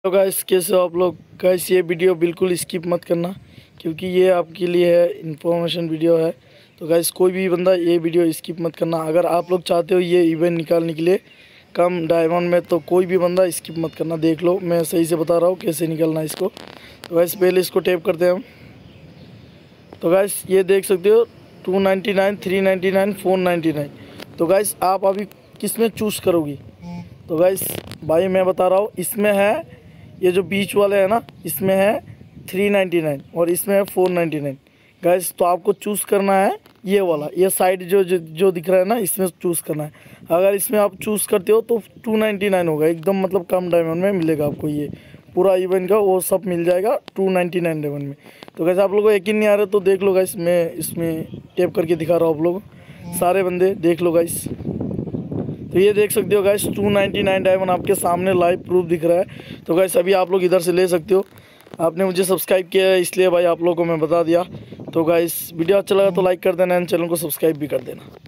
तो गाइस कैसे हो आप लोग। गाइस ये वीडियो बिल्कुल स्किप मत करना क्योंकि ये आपके लिए है, इन्फॉर्मेशन वीडियो है। तो गाइस कोई भी बंदा ये वीडियो स्किप मत करना। अगर आप लोग चाहते हो ये इवेंट निकालने के लिए कम डायमंड में, तो कोई भी बंदा स्किप मत करना। देख लो मैं सही से बता रहा हूँ कैसे निकलना है इसको। तो गाइस पहले इसको टैप करते हैं हम। तो गाइस ये देख सकते हो 299, 399, 499। तो गाइस आप अभी किस में चूज़ करोगी? तो गाइस भाई मैं बता रहा हूँ, इसमें है ये जो बीच वाले है ना, इसमें है 399 और इसमें है 499। गाइस तो आपको चूज़ करना है ये वाला, ये साइड जो दिख रहा है ना, इसमें चूज़ करना है। अगर इसमें आप चूज़ करते हो तो 299 होगा एकदम, मतलब कम डायमंड में मिलेगा आपको। ये पूरा इवेंट का वो सब मिल जाएगा 299 डायमंड में। तो गाइस आप लोगों को यकीन नहीं आ रहा तो देख लो गाइस, मैं इसमें टैप करके दिखा रहा हूँ आप लोग सारे बंदे देख लो गाइस। तो ये देख सकते हो गाइस 299 डायमंड आपके सामने लाइव प्रूफ दिख रहा है। तो गाइस अभी आप लोग इधर से ले सकते हो। आपने मुझे सब्सक्राइब किया है इसलिए भाई आप लोगों को मैं बता दिया। तो गाइस वीडियो अच्छा लगा तो लाइक कर देना एंड चैनल को सब्सक्राइब भी कर देना।